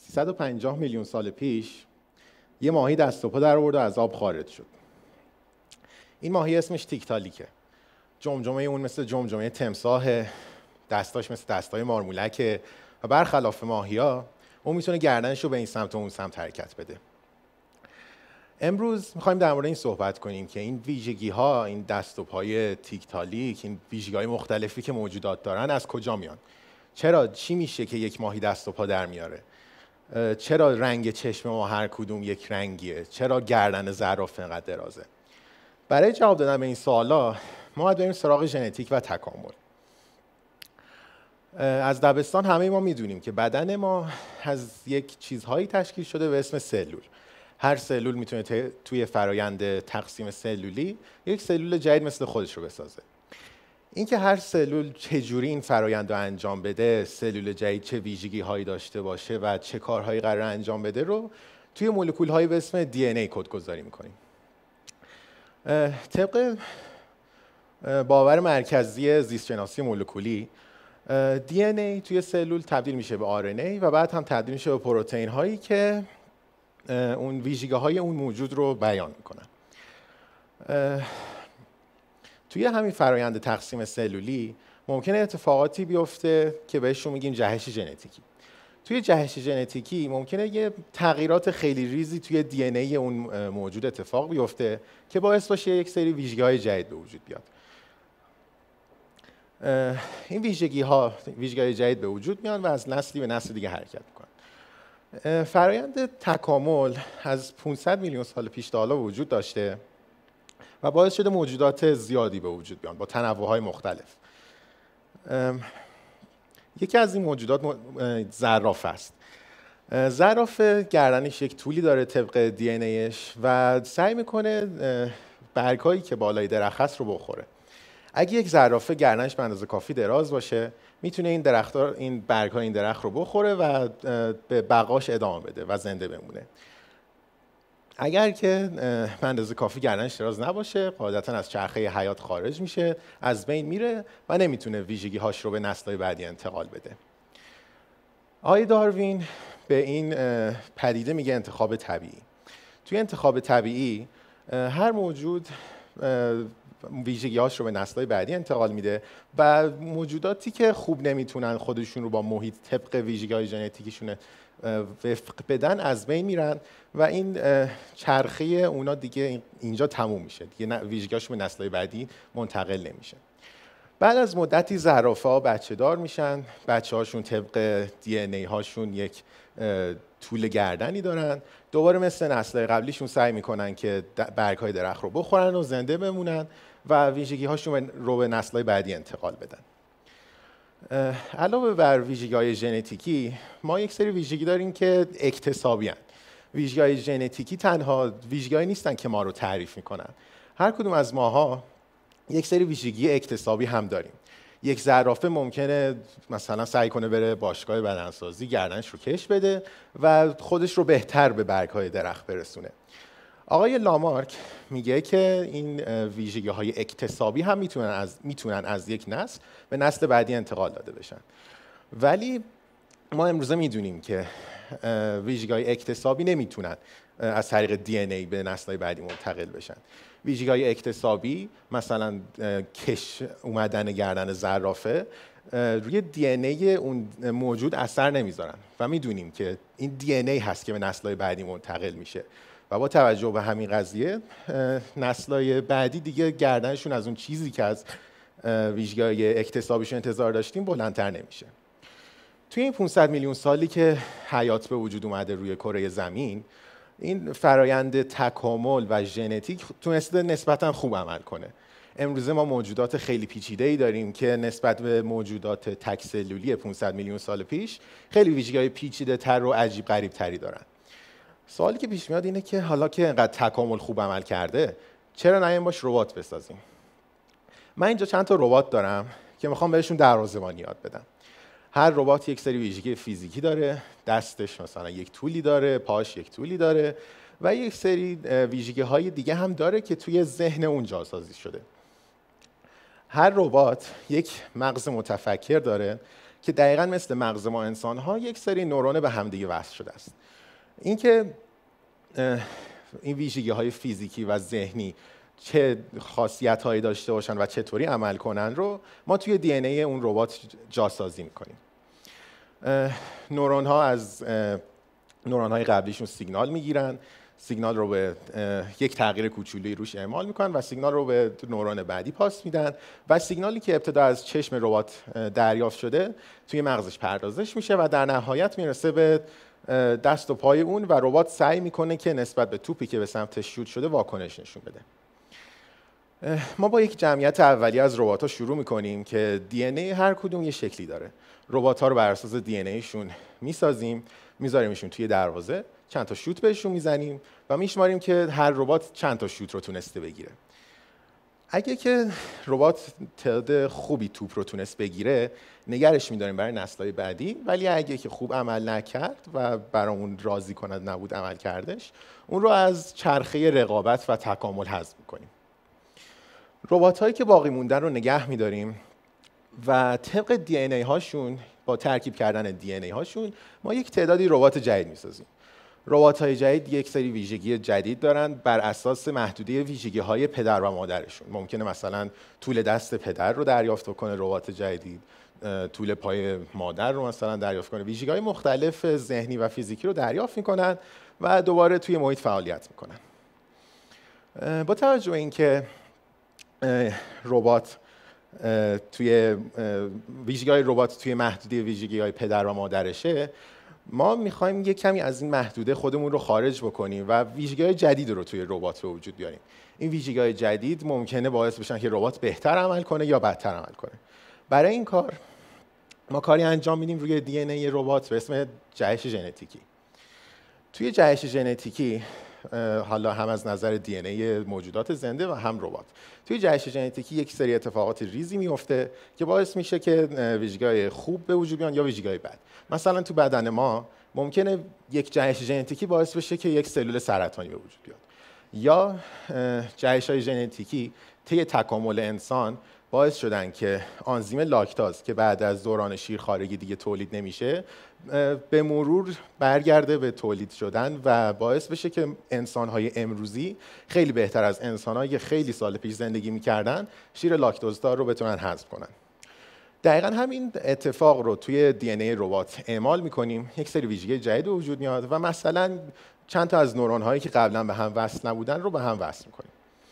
350 میلیون سال پیش یه ماهی دست و پا در آورد و از آب خارج شد. این ماهی اسمش تیکتالیکه. جمجمه اون مثل جمجمه تمساح، دستاش مثل دستای مارمولکه و برخلاف ماهی‌ها اون میتونه گردنش رو به این سمت و اون سمت حرکت بده. امروز می‌خوایم در مورد این صحبت کنیم که این ویژگی‌ها، این دست و پای تیکتالیک، این ویژگی‌های مختلفی که موجودات دارن از کجا میان؟ چی میشه که یک ماهی دست و پا در میاره؟ چرا رنگ چشم ما هر کدوم یک رنگیه؟ چرا گردن زرافه اینقدر درازه؟ برای جواب دادن به این سوالا ما باید بریم سراغ ژنتیک و تکامل. از دبستان همه ما میدونیم که بدن ما از یک چیزهایی تشکیل شده به اسم سلول. هر سلول میتونه توی فرایند تقسیم سلولی یک سلول جدید مثل خودش رو بسازه. اینکه هر سلول چجوری این فرایند رو انجام بده، سلول جدید چه ویژگی هایی داشته باشه و چه کارهایی قرار انجام بده رو توی مولکول هایی به اسم DNA کدگذاری میکنیم. طبق باور مرکزی زیستشناسی مولکولی، DNA توی سلول تبدیل میشه به RNA و بعد هم تبدیل میشه به پروتئین هایی که اون ویژگی های اون موجود رو بیان میکنن. توی همین فرایند تقسیم سلولی ممکنه اتفاقاتی بیفته که بهشون میگیم جهش ژنتیکی. توی جهش ژنتیکی ممکنه یه تغییرات خیلی ریزی توی دی ان ای اون موجود اتفاق بیفته که باعث باشه یک سری ویژگی‌های جدید به وجود بیاد. این ویژگی‌های جدید به وجود میان و از نسلی به نسل دیگه حرکت میکنن. فرایند تکامل از 500 میلیون سال پیش تا حالا وجود داشته و باعث شده موجودات زیادی به وجود بیان با تنوع‌های مختلف. یکی از این موجودات زرافه است. زرافه گردنش یک طولی داره طبق دی ان ایش و سعی میکنه برگ‌هایی که بالای درخت هست رو بخوره. اگه یک زرافه گردنش به اندازه کافی دراز باشه، میتونه این برگ‌های این درخت رو بخوره و به بقاش ادامه بده و زنده بمونه. اگر که به اندازه کافی گردنش دراز نباشه، قاعدتاً از چرخه حیات خارج میشه، از بین میره و نمیتونه ویژگی‌هاش رو به نسل‌های بعدی انتقال بده. آقای داروین به این پدیده میگه انتخاب طبیعی. توی انتخاب طبیعی هر موجود ویژگی‌هاش رو به نسل‌های بعدی انتقال میده و موجوداتی که خوب نمیتونن خودشون رو با محیط طبق ویژگی‌های ژنتیکیشون وفق بدن از بین میرن و این چرخه اونا دیگه اینجا تموم میشه، دیگه ویژگی‌هاشون به نسل‌های بعدی منتقل نمیشه. بعد از مدتی زرافه‌ها بچه‌دار میشن، بچه‌هاشون طبق دی ان ای هاشون یک طول گردنی دارن، دوباره مثل نسل‌های قبلیشون سعی میکنن که برگ‌های درخت رو بخورن و زنده بمونن و ویژگی‌هاشون رو به نسل‌های بعدی انتقال بدن. علاوه بر ویژگی‌های ژنتیکی، ما یک سری ویژگی داریم که اکتسابی هستند. ویژگی‌های ژنتیکی تنها ویژگی‌هایی نیستن که ما رو تعریف میکنن. هر کدوم از ماها یک سری ویژگی اکتسابی هم داریم. یک زرافه ممکنه مثلا سعی کنه بره باشگاه بدنسازی، گردنش رو کش بده و خودش رو بهتر به برگ‌های درخت برسونه. آقای لامارک میگه که این ویژگی‌های اکتسابی هم میتونن از یک نسل به نسل بعدی انتقال داده بشن. ولی ما امروزه میدونیم که ویژگی‌های اکتسابی نمیتونن از طریق دی ان ای به نسل‌های بعدی منتقل بشن. ویژگی‌های اکتسابی مثلا کش اومدن گردن زرافه روی دی ان ای اون موجود اثر نمیذارن و میدونیم که این دی ان ای هست که به نسل‌های بعدی منتقل میشه و با توجه به همین قضیه نسل‌های بعدی دیگه گردنشون از اون چیزی که از ویژگی‌های اکتسابیشون انتظار داشتیم بلندتر نمیشه. توی این 500 میلیون سالی که حیات به وجود اومده روی کره زمین، این فرایند تکامل و ژنتیک تونسته نسبتاً خوب عمل کنه. امروزه ما موجودات خیلی پیچیده‌ای داریم که نسبت به موجودات تک سلولی 500 میلیون سال پیش خیلی ویژگی‌های پیچیده‌تر و عجیب غریب‌تری دارن. سوالی که پیش میاد اینه که حالا که اینقدر تکامل خوب عمل کرده، چرا نیایم باش ربات بسازیم؟ من اینجا چند تا ربات دارم که میخوام بهشون دروازه‌بانی یاد بدم. هر ربات یک سری ویژگی فیزیکی داره، دستش مثلا یک طولی داره، پاش یک طولی داره و یک سری ویژگی‌های دیگه هم داره که توی ذهن اون جاسازی شده. هر ربات یک مغز متفکر داره که دقیقاً مثل مغز ما انسان‌ها یک سری نورون به همدیگه وصل شده است. اینکه این ویژگی‌های فیزیکی و ذهنی چه خاصیت‌هایی داشته باشن و چطوری عمل کنن رو ما توی دی ان ای اون ربات جاسازی می‌کنیم. نورون‌ها از نورون‌های قبلیشون سیگنال می‌گیرن، سیگنال رو به یک تغییر کوچولویی روش اعمال می‌کنن و سیگنال رو به نورون بعدی پاس میدن و سیگنالی که ابتدا از چشم ربات دریافت شده توی مغزش پردازش میشه و در نهایت میرسه به دست و پای اون و ربات سعی میکنه که نسبت به توپی که به سمتش شوت شده واکنش نشون بده. ما با یک جمعیت اولیه از ربات‌ها شروع میکنیم که دی ان ای هر کدوم یه شکلی داره. ربات‌ها رو بر اساس دی ان ایشون میسازیم، میذاریمشون توی دروازه، چند تا شوت بهشون میزنیم و میشماریم که هر ربات چند تا شوت رو تونسته بگیره. اگه که ربات تعداد خوبی توپ رو تونست بگیره، نگرش می‌داریم برای نسل‌های بعدی، ولی اگه که خوب عمل نکرد و برامون راضی کنند نبود عمل کردش، اون رو از چرخه رقابت و تکامل حذف می‌کنیم. ربات‌هایی که باقی موندن رو نگه می‌داریم و طبق دی ان ای هاشون با ترکیب کردن دی ان ای هاشون ما یک تعدادی ربات جدید می‌سازیم. ربات‌های جدید یک سری ویژگی جدید دارن بر اساس محدوده ویژگی‌های پدر و مادرشون. ممکنه مثلا طول دست پدر رو دریافت کنه ربات جدید، طول پای مادر رو مثلا دریافت کنه. ویژگی‌های مختلف ذهنی و فیزیکی رو دریافت می‌کنن و دوباره توی محیط فعالیت می‌کنن. با توجه به اینکه ربات توی ویژگی‌های ربات توی محدوده ویژگی‌های پدر و مادرشه، ما می‌خوایم یک کمی از این محدوده خودمون رو خارج بکنیم و ویژگی‌های جدید رو توی ربات به وجود بیاریم. این ویژگی‌های جدید ممکنه باعث بشن که ربات بهتر عمل کنه یا بدتر عمل کنه. برای این کار ما کاری انجام میدیم روی دی ان ای ربات به اسم جهش ژنتیکی. توی جهش ژنتیکی حالا هم از نظر دی ان ای موجودات زنده و هم ربات، توی جهش ژنتیکی یک سری اتفاقات ریزی میفته که باعث میشه که ویژگی‌های خوب به وجود بیان یا ویژگی‌های بد. مثلا تو بدن ما ممکنه یک جهش ژنتیکی باعث بشه که یک سلول سرطانی به وجود بیاد، یا جهش‌های ژنتیکی طی تکامل انسان باعث شدن که آنزیم لاکتاز که بعد از دوران شیرخوارگی دیگه تولید نمیشه به مرور برگرده به تولید شدن و باعث بشه که انسان‌های امروزی خیلی بهتر از انسان‌هایی که خیلی سال پیش زندگی می‌کردن شیر لاکتوزدار رو بتونن هضم کنن. دقیقاً همین اتفاق رو توی دی ان ای ربات اعمال می‌کنیم، یک سری ویژگی جدید به وجود میاد و مثلا چند تا از نورون‌هایی که قبلا به هم وصل نبودن رو به هم وصل می‌کنیم.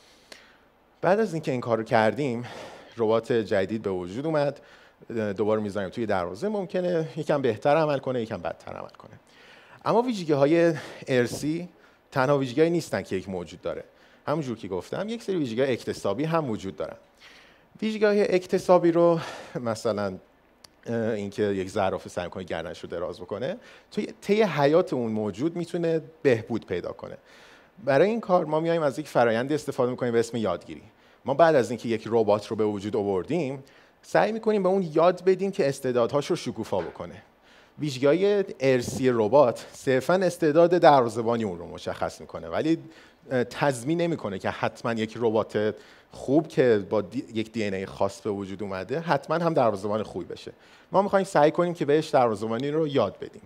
بعد از اینکه این کارو کردیم، ربات جدید به وجود اومد، دوباره میذاریم توی دروازه، ممکنه یکم بهتر عمل کنه، یکم بدتر عمل کنه. اما ویژگی‌های ارثی تنها ویژگی‌هایی نیستن که یک موجود داره. همونجور که گفتم یک سری ویژگی‌های اکتسابی هم وجود دارن. ویژگی‌های اکتسابی رو مثلا اینکه یک زرافه سعی کنه گردنش رو دراز بکنه، توی طی حیات اون موجود میتونه بهبود پیدا کنه. برای این کار ما میایم از یک فرآیندی استفاده می‌کنیم به اسم یادگیری. ما بعد از اینکه یک ربات رو به وجود آوردیم، سعی می‌کنیم به اون یاد بدیم که استعدادهاش رو شکوفا بکنه. ویژگی‌های ارثی ربات صرفاً استعداد دروازه‌بانی اون رو مشخص می‌کنه، ولی تضمین نمی‌کنه که حتما یک ربات خوب که با یک دی ان ای خاص به وجود اومده حتما هم دروازه‌بان خوبی بشه. ما می‌خوایم سعی کنیم که بهش دروازه‌بانی رو یاد بدیم.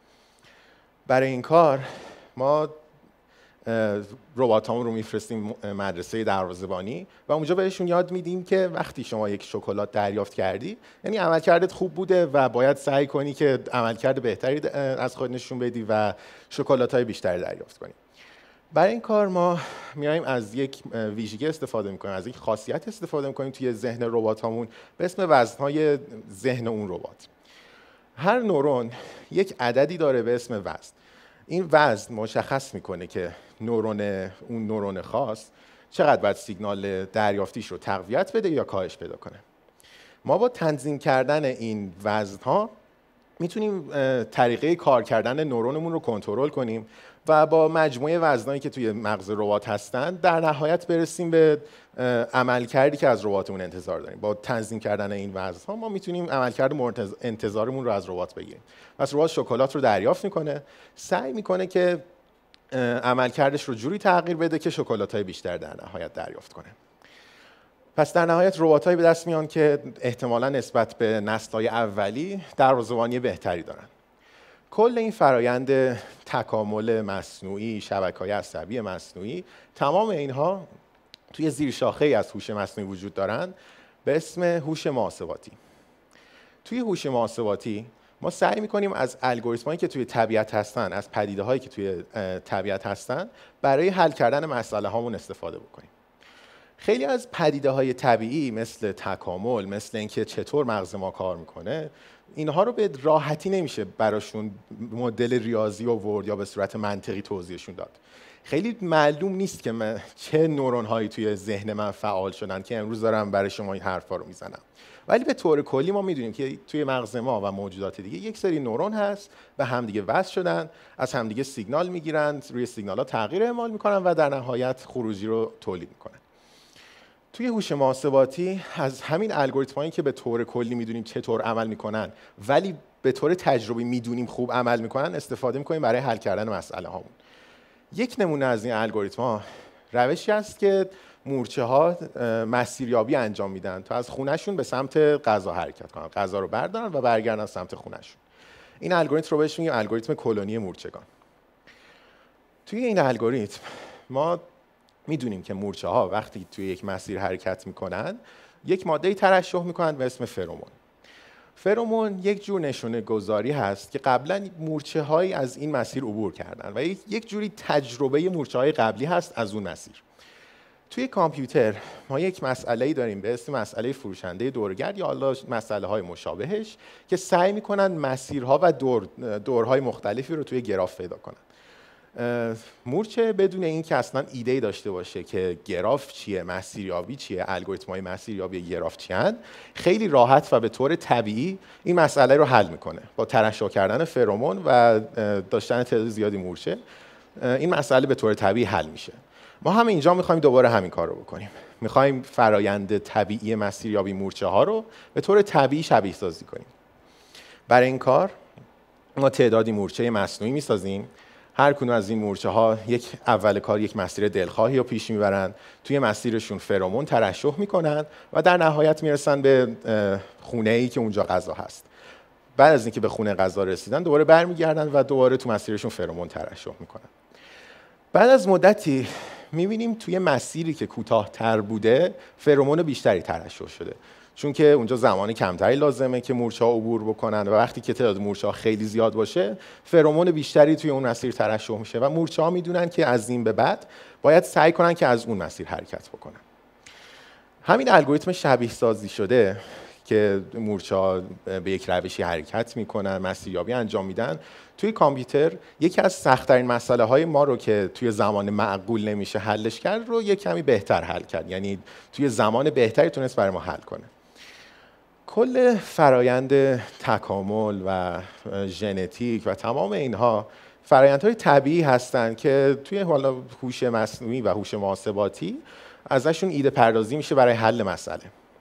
برای این کار ما رباتامون رو میفرستیم مدرسه دروازه‌بانی و اونجا بهشون یاد میدیم که وقتی شما یک شکلات دریافت کردی، یعنی عملکردت خوب بوده و باید سعی کنی که عملکرد بهتری از خود نشون بدی و شکلات‌های بیشتری دریافت کنی. برای این کار ما میایم از یک ویژگی استفاده میکنیم، از یک خاصیت استفاده میکنیم توی ذهن رباتامون به اسم وزن‌های ذهن اون ربات. هر نورون یک عددی داره به اسم وزن. این وزن مشخص میکنه که اون نورون خاص چقدر باید سیگنال دریافتیش رو تقویت بده یا کاهش پیدا کنه. ما با تنظیم کردن این وزن‌ها میتونیم طریقه کار کردن نورونمون رو کنترل کنیم و با مجموعه وزنایی که توی مغز ربات هستن در نهایت برسیم به عملکردی که از رباتمون انتظار داریم. با تنظیم کردن این وزن‌ها ما میتونیم عملکرد مورد انتظارمون رو از ربات بگیریم. پس ربات شکلات رو دریافت میکنه، سعی میکنه که عملکردش رو جوری تغییر بده که شکلات‌های بیشتر در نهایت دریافت کنه. پس در نهایت ربات‌هایی به دست میان که احتمالاً نسبت به نسل‌های اولی دروازه‌بانی بهتری دارن. کل این فرایند تکامل مصنوعی، شبکه‌های عصبی مصنوعی، تمام اینها توی زیرشاخه‌ای از هوش مصنوعی وجود دارن به اسم هوش محاسباتی. توی هوش محاسباتی ما سعی می‌کنیم از الگوریتم‌هایی که توی طبیعت هستن، از پدیده‌هایی که توی طبیعت هستن، برای حل کردن مسئله‌هامون استفاده بکنیم. خیلی از پدیده‌های طبیعی مثل تکامل، مثل اینکه چطور مغز ما کار میکنه، اینها رو به راحتی نمیشه براشون مدل ریاضی آورد یا به صورت منطقی توضیحشون داد. خیلی معلوم نیست که چه نورون‌هایی توی ذهن من فعال شدن که امروز دارم برای شما این حرفا رو میزنم. ولی به طور کلی ما میدونیم که توی مغز ما و موجودات دیگه یک سری نورون هست و همدیگه وصل شدن، از همدیگه سیگنال میگیرن، روی سیگنال‌ها تغییر اعمال میکنن و در نهایت خروجی رو تولید میکنن. توی هوش محاسباتی از همین الگوریتمایی که به طور کلی میدونیم چطور عمل میکنن ولی به طور تجربی میدونیم خوب عمل میکنن استفاده میکنیم برای حل کردن مسئله هامون. یک نمونه از این الگوریتم‌ها روشی است که مورچه‌ها مسیریابی انجام میدن تا از خونه‌شون به سمت غذا حرکت کنن، غذا رو بردارن و برگردن سمت خونه‌شون. این الگوریتم رو بهش میگیم الگوریتم کلونی مورچگان. توی این الگوریتم ما میدونیم که مورچه‌ها وقتی توی یک مسیر حرکت میکنن یک ماده‌ای ترشح میکنن به اسم فرمون. فرمون یک جور نشونه گذاری هست که قبلا مورچه‌هایی از این مسیر عبور کردن و یک جوری تجربه مورچه‌های قبلی هست از اون مسیر. توی کامپیوتر ما یک مسئله‌ای داریم به اسم مسئله فروشنده دورگرد یا حالا مسئله‌های مشابهش که سعی میکنن مسیرها و دورهای مختلفی رو توی گراف پیدا کنن. مورچه بدون اینکه اصلا ایده‌ای داشته باشه که گراف چیه، مسیریابی چیه، الگوریتم‌های مسیریابی گراف چیان، خیلی راحت و به طور طبیعی این مسئله رو حل میکنه با ترشح کردن فرمون و داشتن تعداد زیادی مورچه. این مسئله به طور طبیعی حل میشه. ما هم اینجا میخوایم دوباره همین کار رو بکنیم. میخوایم فرایند طبیعی مسیریابی مورچه ها رو به طور طبیعی شبیه سازی کنیم. برای این کار ما تعدادی مورچه مصنوعی میسازیم. هر کدوم از این مورچه ها اول کار یک مسیر دلخواهی رو پیش میبرن، توی مسیرشون فرمون ترشح میکنن و در نهایت میرسن به خونه‌ای که اونجا غذا هست. بعد از اینکه به خونه غذا رسیدن دوباره برمیگردن و دوباره تو مسیرشون فرمون ترشح میکنن. بعد از مدتی میبینیم توی مسیری که کوتاه‌تر بوده فرمون بیشتری ترشح شده، چون که اونجا زمان کمتری لازمه که مورچه‌ها عبور بکنن و وقتی که تعداد مورچه‌ها خیلی زیاد باشه فرمون بیشتری توی اون مسیر ترشح میشه و مورچه‌ها میدونن که از این به بعد باید سعی کنن که از اون مسیر حرکت بکنن. همین الگوریتم شبیه سازی شده که مورچه‌ها به یک روشی حرکت میکنن، مسیریابی انجام میدن، توی کامپیوتر یکی از سخت‌ترین مسئله‌های ما رو که توی زمان معقول نمیشه حلش کرد رو یک کمی بهتر حل کرد، یعنی توی زمان بهتری تونست برای ما حل کنه. کل فرایند تکامل و ژنتیک و تمام اینها فرایندهای طبیعی هستن که توی حالا هوش مصنوعی و هوش محاسباتی ازشون ایده پردازی میشه برای حل مسئله.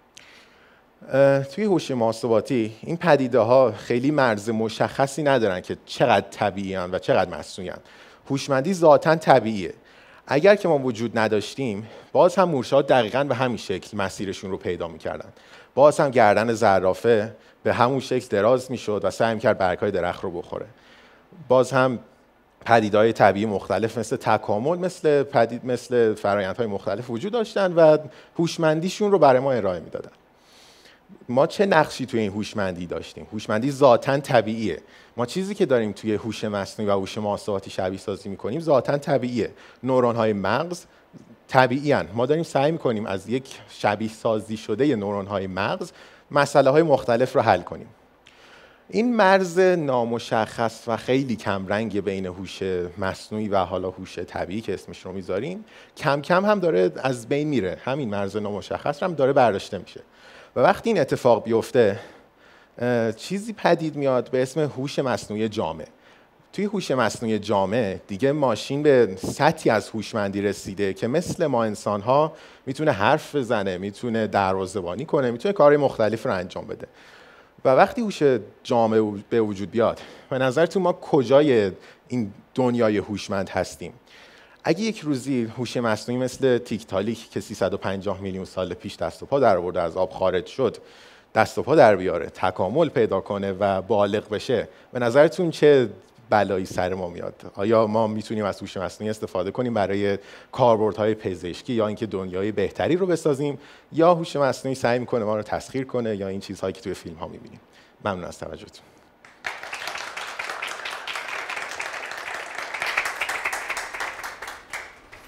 توی هوش محاسباتی این پدیده ها خیلی مرز مشخصی ندارن که چقدر طبیعی هستند و چقدر مصنوعی هستند. هوشمندی ذاتاً طبیعیه. اگر که ما وجود نداشتیم باز هم مورچه‌ها دقیقاً به همین شکل مسیرشون رو پیدا می‌کردن. باز هم گردن زرافه به همون شکل دراز می‌شد و سعی می‌کرد برگ‌های درخت رو بخوره. باز هم پدیده‌های طبیعی مختلف مثل تکامل، مثل فرآیندهای مختلف وجود داشتن و هوشمندیشون رو برای ما ارائه می‌دادن. ما چه نقشی توی این هوشمندی داشتیم؟ هوشمندی ذاتاً طبیعیه. ما چیزی که داریم توی هوش مصنوعی و هوش محاسباتی شبیه سازی می‌کنیم ذاتاً طبیعیه. نورون‌های مغز طبیعی هستند. ما داریم سعی می‌کنیم از یک شبیه سازی شده نورون‌های مغز مسئله‌های مختلف رو حل کنیم. این مرز نامشخص و خیلی کمرنگ بین هوش مصنوعی و حالا هوش طبیعی که اسمش رو می‌ذاریم کم کم هم داره از بین میره. همین مرز نامشخص هم داره برداشته میشه. و وقتی این اتفاق بیفته چیزی پدید میاد به اسم هوش مصنوعی جامع. توی هوش مصنوعی جامع دیگه ماشین به سطحی از هوشمندی رسیده که مثل ما انسان‌ها میتونه حرف بزنه، میتونه دروازه‌بانی کنه، میتونه کارهای مختلف رو انجام بده. و وقتی هوش جامع به وجود بیاد، به نظرتون ما کجای این دنیای هوشمند هستیم؟ اگه یک روزی هوش مصنوعی مثل تیکتالیک که 350 میلیون سال پیش دست و پا در آورده، از آب خارج شد، دست و پا در بیاره، تکامل پیدا کنه و بالغ بشه، به نظرتون چه بلایی سر ما میاد؟ آیا ما میتونیم از هوش مصنوعی استفاده کنیم برای کاربردهای پزشکی یا اینکه دنیای بهتری رو بسازیم، یا هوش مصنوعی سعی میکنه ما رو تسخیر کنه، یا این چیزهایی که توی فیلم ها میبینیم؟ ممنون از توجهتون.